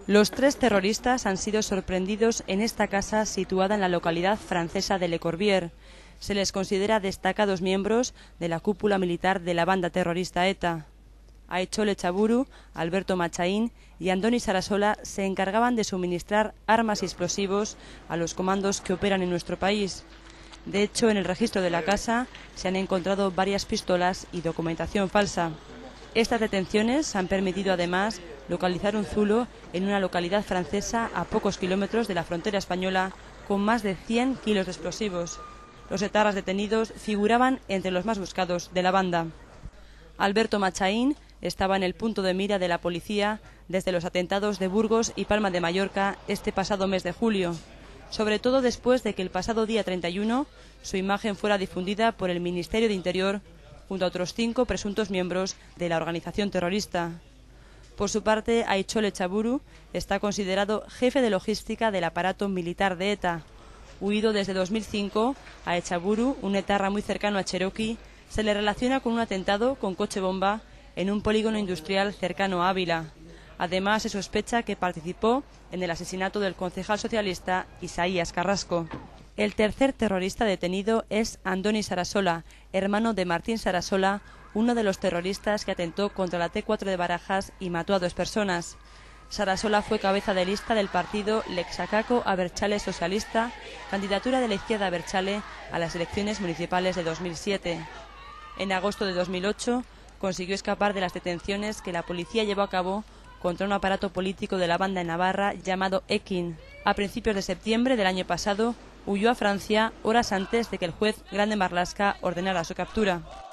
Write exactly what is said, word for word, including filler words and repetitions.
Los tres terroristas han sido sorprendidos en esta casa situada en la localidad francesa de Le Corbière. Se les considera destacados miembros de la cúpula militar de la banda terrorista ETA. Aichol Echaburu, Alberto Machaín y Andoni Sarasola se encargaban de suministrar armas y explosivos a los comandos que operan en nuestro país. De hecho, en el registro de la casa se han encontrado varias pistolas y documentación falsa. Estas detenciones han permitido además localizar un zulo en una localidad francesa a pocos kilómetros de la frontera española con más de cien kilos de explosivos. Los etarras detenidos figuraban entre los más buscados de la banda. Alberto Machaín estaba en el punto de mira de la policía desde los atentados de Burgos y Palma de Mallorca este pasado mes de julio, sobre todo después de que el pasado día treinta y uno su imagen fuera difundida por el Ministerio de Interior junto a otros cinco presuntos miembros de la organización terrorista. Por su parte, Aichol Echaburu está considerado jefe de logística del aparato militar de ETA. Huido desde dos mil cinco, a Echaburu, un etarra muy cercano a Cherokee, se le relaciona con un atentado con coche bomba en un polígono industrial cercano a Ávila. Además, se sospecha que participó en el asesinato del concejal socialista Isaías Carrasco. El tercer terrorista detenido es Andoni Sarasola, hermano de Martín Sarasola, uno de los terroristas que atentó contra la T cuatro de Barajas y mató a dos personas. Sarasola fue cabeza de lista del partido Lexacaco Abertzale Socialista, candidatura de la izquierda Abertzale a las elecciones municipales de dos mil siete. En agosto de dos mil ocho consiguió escapar de las detenciones que la policía llevó a cabo contra un aparato político de la banda en Navarra llamado Ekin. A principios de septiembre del año pasado huyó a Francia horas antes de que el juez Grande Marlaska ordenara su captura.